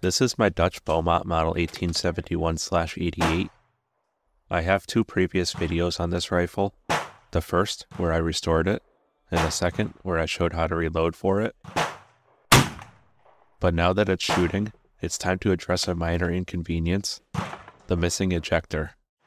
This is my Dutch Beaumont model 1871/88. I have two previous videos on this rifle. The first, where I restored it, and the second, where I showed how to reload for it. But now that it's shooting, it's time to address a minor inconvenience: the missing ejector.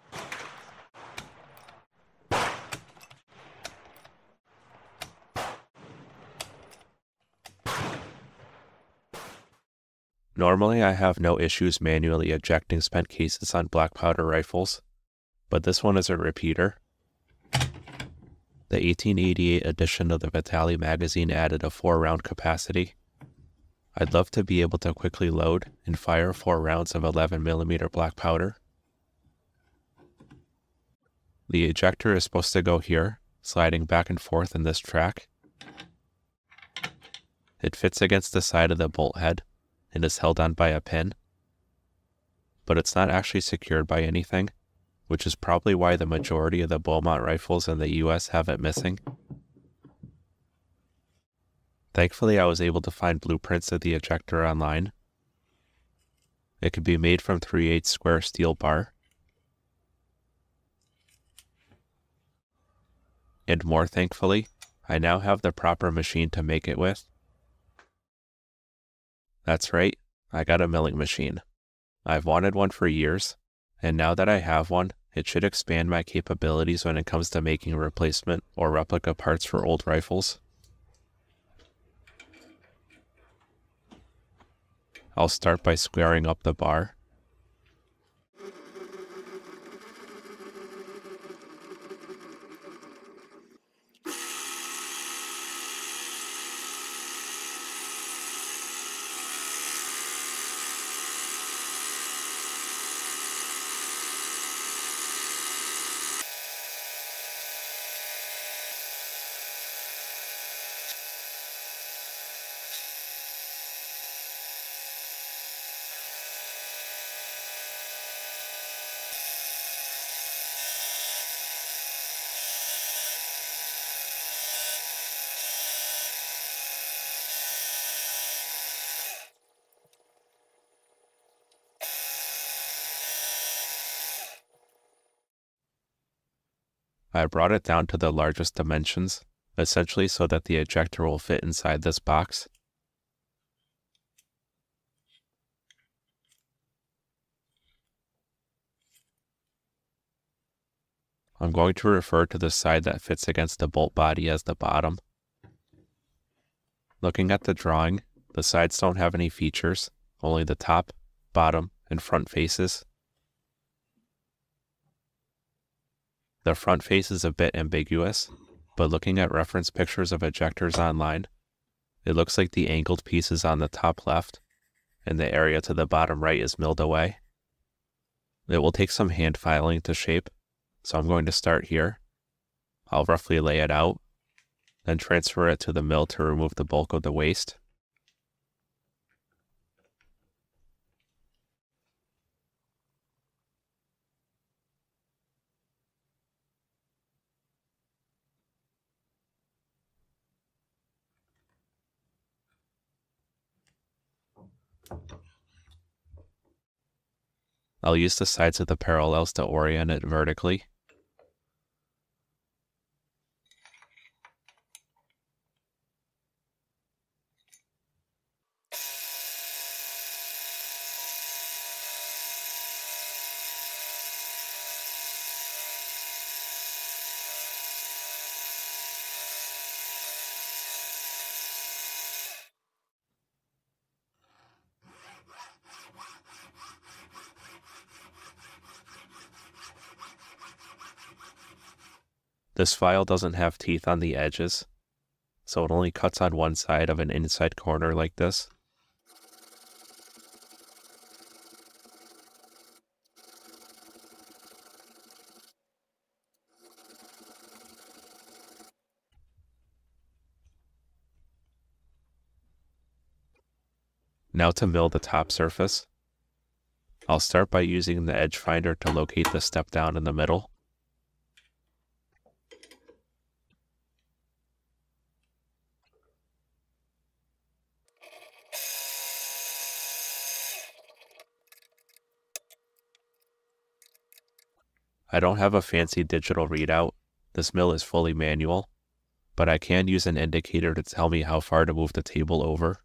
Normally I have no issues manually ejecting spent cases on black powder rifles, but this one is a repeater. The 1888 edition of the Vitali magazine added a 4-round capacity. I'd love to be able to quickly load and fire 4 rounds of 11mm black powder. The ejector is supposed to go here, sliding back and forth in this track. It fits against the side of the bolt head and is held on by a pin, but it's not actually secured by anything, which is probably why the majority of the Beaumont rifles in the US have it missing. Thankfully, I was able to find blueprints of the ejector online. It can be made from 3/8 square steel bar. And more thankfully, I now have the proper machine to make it with. That's right, I got a milling machine. I've wanted one for years, and now that I have one, it should expand my capabilities when it comes to making replacement or replica parts for old rifles. I'll start by squaring up the bar. I brought it down to the largest dimensions, essentially so that the ejector will fit inside this box. I'm going to refer to the side that fits against the bolt body as the bottom. Looking at the drawing, the sides don't have any features, only the top, bottom, and front faces. The front face is a bit ambiguous, but looking at reference pictures of ejectors online, it looks like the angled piece is on the top left, and the area to the bottom right is milled away. It will take some hand filing to shape, so I'm going to start here. I'll roughly lay it out, then transfer it to the mill to remove the bulk of the waste. I'll use the sides of the parallels to orient it vertically. This file doesn't have teeth on the edges, so it only cuts on one side of an inside corner like this. Now to mill the top surface. I'll start by using the edge finder to locate the step down in the middle. I don't have a fancy digital readout. This mill is fully manual, but I can use an indicator to tell me how far to move the table over.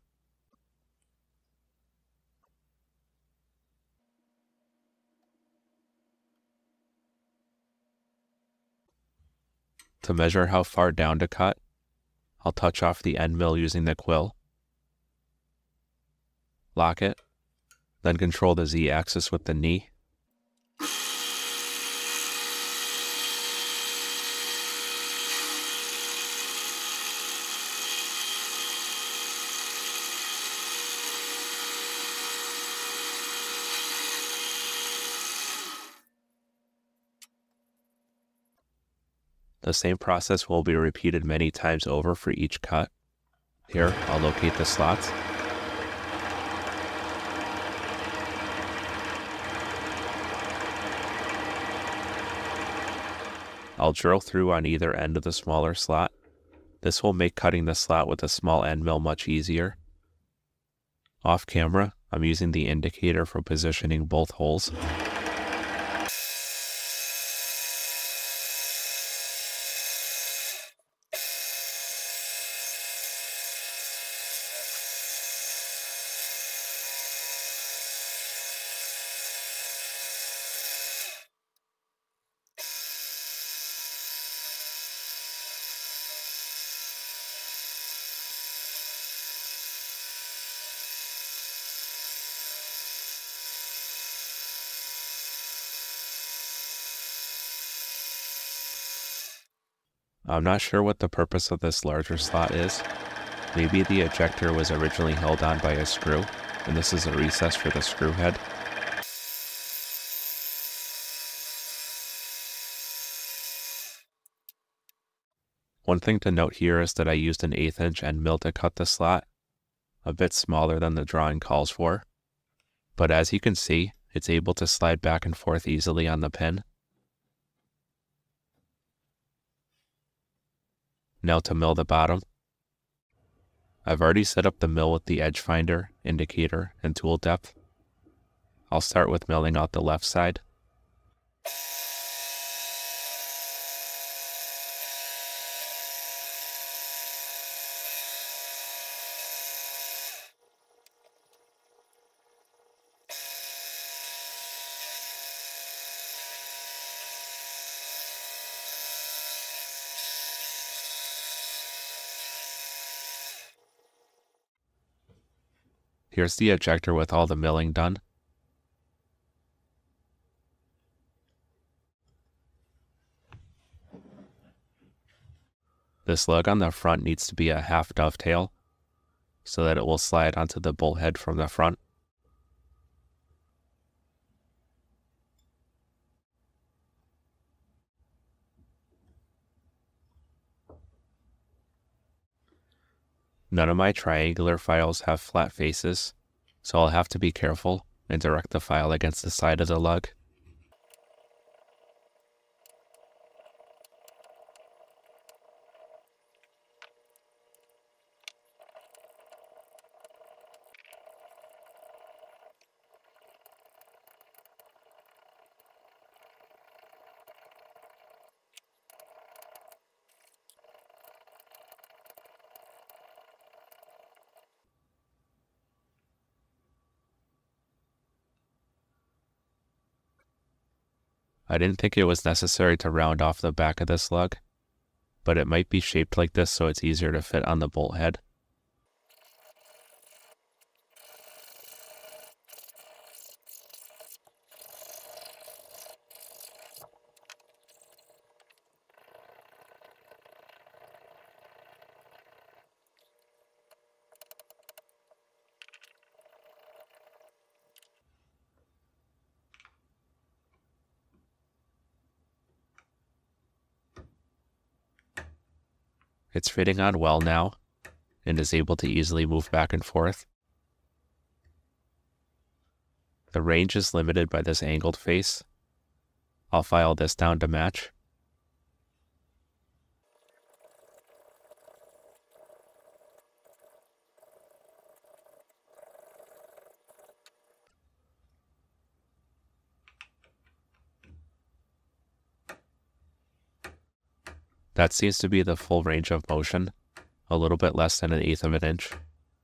To measure how far down to cut, I'll touch off the end mill using the quill, lock it, then control the Z-axis with the knee. The same process will be repeated many times over for each cut. Here, I'll locate the slots. I'll drill through on either end of the smaller slot. This will make cutting the slot with a small end mill much easier. Off camera, I'm using the indicator for positioning both holes. I'm not sure what the purpose of this larger slot is. Maybe the ejector was originally held on by a screw, and this is a recess for the screw head. One thing to note here is that I used an 1/8 inch end mill to cut the slot, a bit smaller than the drawing calls for. But as you can see, it's able to slide back and forth easily on the pin. Now to mill the bottom. I've already set up the mill with the edge finder, indicator, and tool depth. I'll start with milling out the left side. Here's the ejector with all the milling done. This lug on the front needs to be a half dovetail so that it will slide onto the bolt head from the front. None of my triangular files have flat faces, so I'll have to be careful and direct the file against the side of the lug. I didn't think it was necessary to round off the back of this lug, but it might be shaped like this so it's easier to fit on the bolt head. It's fitting on well now, and is able to easily move back and forth. The range is limited by this angled face. I'll file this down to match. That seems to be the full range of motion, a little bit less than 1/8 of an inch.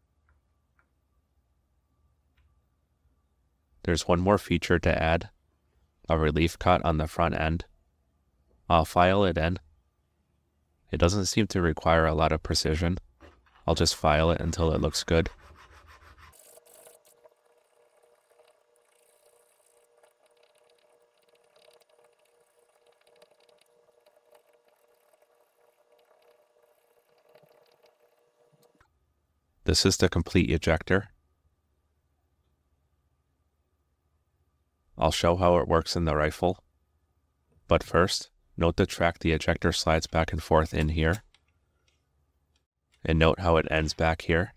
There's one more feature to add, a relief cut on the front end. I'll file it in. It doesn't seem to require a lot of precision. I'll just file it until it looks good. This is the complete ejector. I'll show how it works in the rifle. But first, note the track the ejector slides back and forth in here. And note how it ends back here.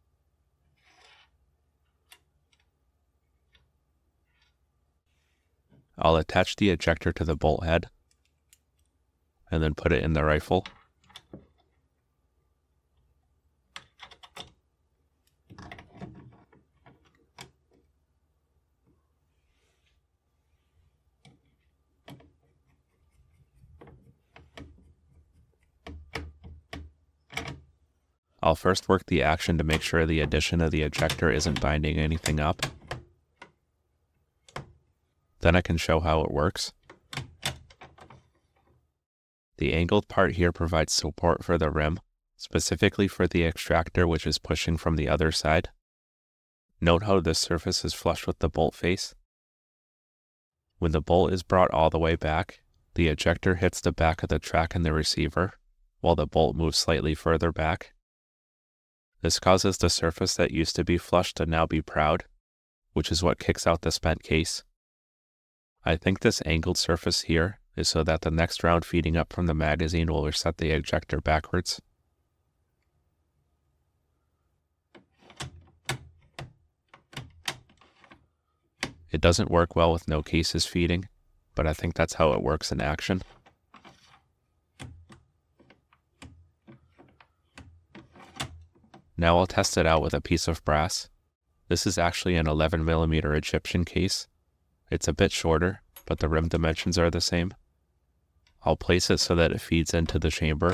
I'll attach the ejector to the bolt head and then put it in the rifle. I'll first work the action to make sure the addition of the ejector isn't binding anything up. Then I can show how it works. The angled part here provides support for the rim, specifically for the extractor which is pushing from the other side. Note how this surface is flush with the bolt face. When the bolt is brought all the way back, the ejector hits the back of the track in the receiver, while the bolt moves slightly further back. This causes the surface that used to be flush to now be proud, which is what kicks out the spent case. I think this angled surface here is so that the next round feeding up from the magazine will reset the ejector backwards. It doesn't work well with no cases feeding, but I think that's how it works in action. Now I'll test it out with a piece of brass. This is actually an 11mm Egyptian case. It's a bit shorter, but the rim dimensions are the same. I'll place it so that it feeds into the chamber.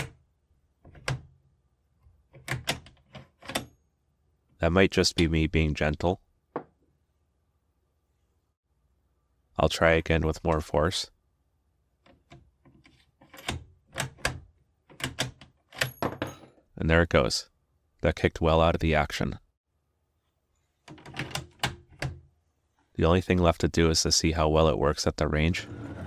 That might just be me being gentle. I'll try again with more force. And there it goes. That kicked well out of the action. The only thing left to do is to see how well it works at the range.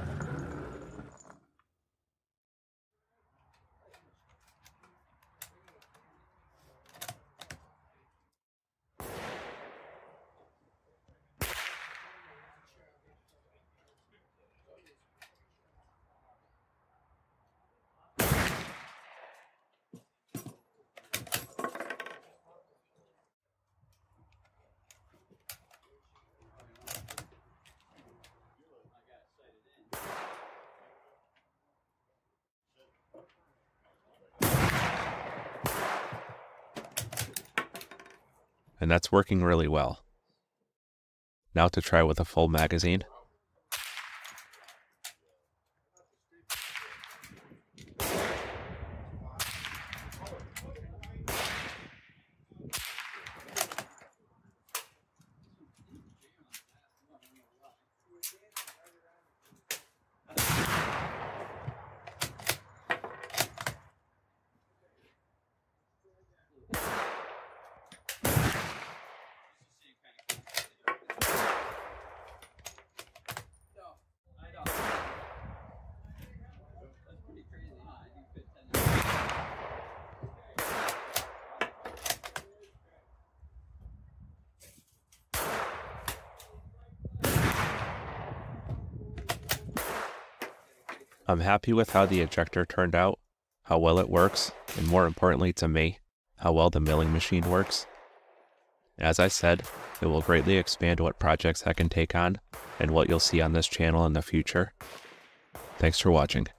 And that's working really well. Now to try with a full magazine. I'm happy with how the ejector turned out, how well it works, and more importantly to me, how well the milling machine works. As I said, it will greatly expand what projects I can take on, and what you'll see on this channel in the future. Thanks for watching.